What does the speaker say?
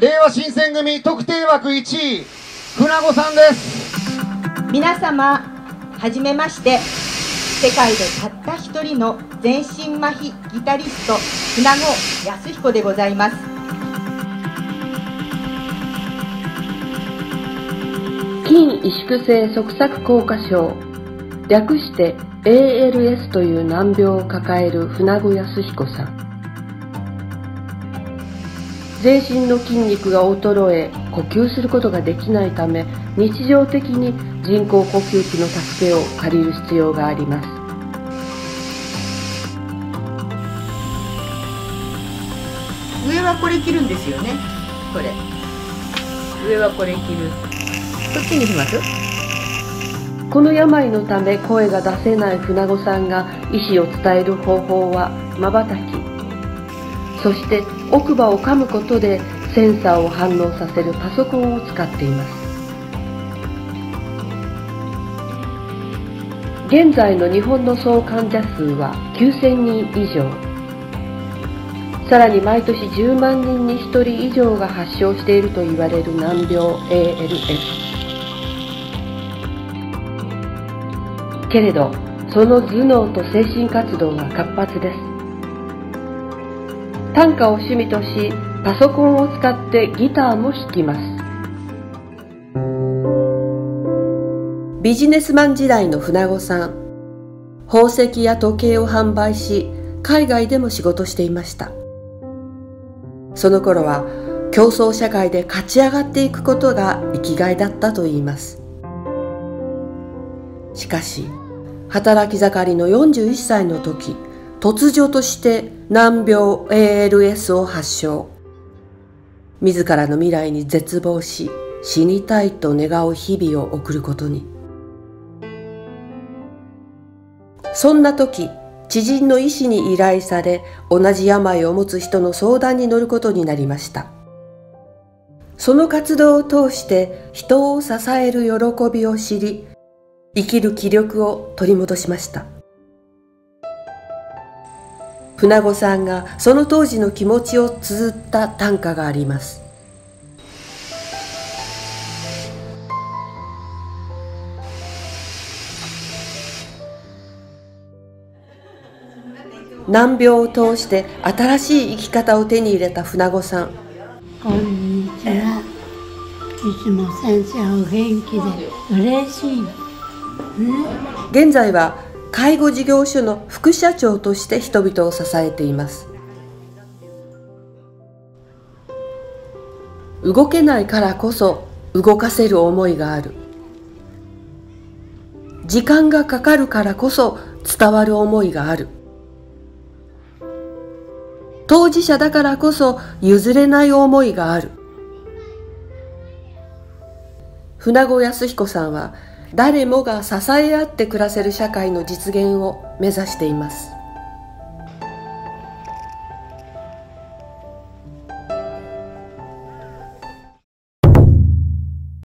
令和新選組特定枠1位、船子さんです。 皆様、はじめまして。世界でたった一人の全身麻痺ギタリスト、船子康彦でございます。 筋萎縮性側索硬化症、略して ALS という難病を抱える船子康彦さん。全身の筋肉が衰え、呼吸することができないため、日常的に人工呼吸器の助けを借りる必要があります。 上はこれ着るんですよね。これ上はこれ着る。こっちにします。 この病のため声が出せない船子さんが意思を伝える方法は瞬き、そして奥歯を噛むことでセンサーを反応させるパソコンを使っています。現在の日本の総患者数は9000人以上。さらに毎年10万人に1人以上が発症していると言われる難病 ALS。けれど、その頭脳と精神活動が活発です。短歌を趣味とし、パソコンを使ってギターも弾きます。ビジネスマン時代の船子さん、宝石や時計を販売し、海外でも仕事していました。その頃は競争社会で勝ち上がっていくことが生きがいだったといいます。しかし、働き盛りの41歳の時、突如として難病 ALS を発症。自らの未来に絶望し、死にたいと願う日々を送ることに。そんな時、知人の医師に依頼され、同じ病を持つ人の相談に乗ることになりました。その活動を通して人を支える喜びを知り、生きる気力を取り戻しました。船子さんがその当時の気持ちを綴った短歌があります。難病を通して新しい生き方を手に入れた船子さん。 こんにちは。いつも先生お元気で嬉しい。 現在は介護事業所の副社長として人々を支えています。動けないからこそ動かせる思いがある。時間がかかるからこそ伝わる思いがある。当事者だからこそ譲れない思いがある。船子康彦さんは誰もが支え合って暮らせる社会の実現を目指しています。